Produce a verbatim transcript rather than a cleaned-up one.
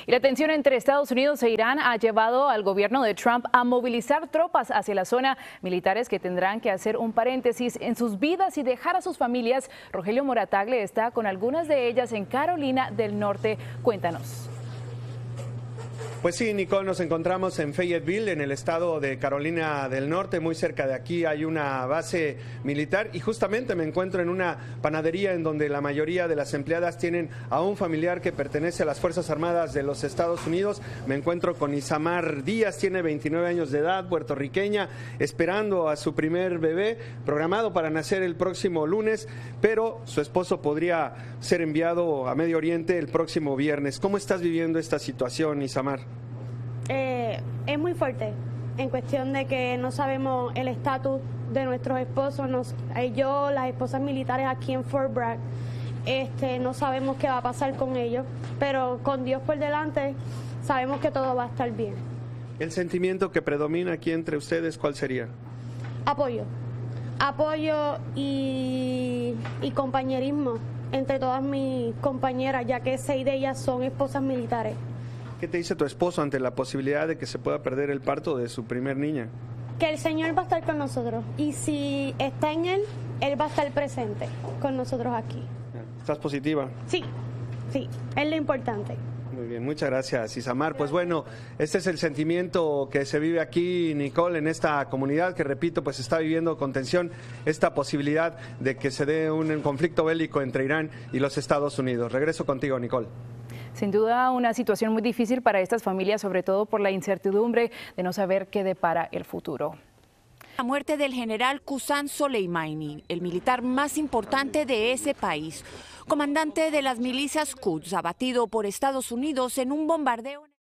Y la tensión entre Estados Unidos e Irán ha llevado al gobierno de Trump a movilizar tropas hacia la zona, militares que tendrán que hacer un paréntesis en sus vidas y dejar a sus familias. Rogelio Moratagle está con algunas de ellas en Carolina del Norte. Cuéntanos. Pues sí, Nicole, nos encontramos en Fayetteville, en el estado de Carolina del Norte. Muy cerca de aquí hay una base militar y justamente me encuentro en una panadería en donde la mayoría de las empleadas tienen a un familiar que pertenece a las Fuerzas Armadas de los Estados Unidos. Me encuentro con Isamar Díaz, tiene veintinueve años de edad, puertorriqueña, esperando a su primer bebé, programado para nacer el próximo lunes, pero su esposo podría ser enviado a Medio Oriente el próximo viernes. ¿Cómo estás viviendo esta situación, Isamar? Eh, es muy fuerte en cuestión de que no sabemos el estatus de nuestros esposos. Nos, eh, yo, las esposas militares aquí en Fort Bragg, este, no sabemos qué va a pasar con ellos, pero con Dios por delante sabemos que todo va a estar bien. ¿El sentimiento que predomina aquí entre ustedes cuál sería? Apoyo, apoyo y, y compañerismo entre todas mis compañeras, ya que seis de ellas son esposas militares. ¿Qué te dice tu esposo ante la posibilidad de que se pueda perder el parto de su primer niña? Que el Señor va a estar con nosotros y si está en Él, Él va a estar presente con nosotros aquí. ¿Estás positiva? Sí, sí, es lo importante. Muy bien, muchas gracias, Isamar. Pues bueno, este es el sentimiento que se vive aquí, Nicole, en esta comunidad que, repito, pues está viviendo con tensión esta posibilidad de que se dé un conflicto bélico entre Irán y los Estados Unidos. Regreso contigo, Nicole. Sin duda una situación muy difícil para estas familias, sobre todo por la incertidumbre de no saber qué depara el futuro. La muerte del general Qusam Soleimani, el militar más importante de ese país, comandante de las milicias Quds, abatido por Estados Unidos en un bombardeo.